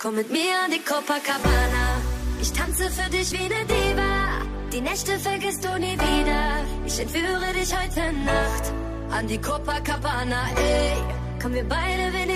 Komm mit mir an die Copacabana. Ich tanze für dich wie ne Diva. Die Nächte vergisst du nie wieder. Ich entführe dich heute Nacht an die Copacabana, ey. Komm, wir beide, wir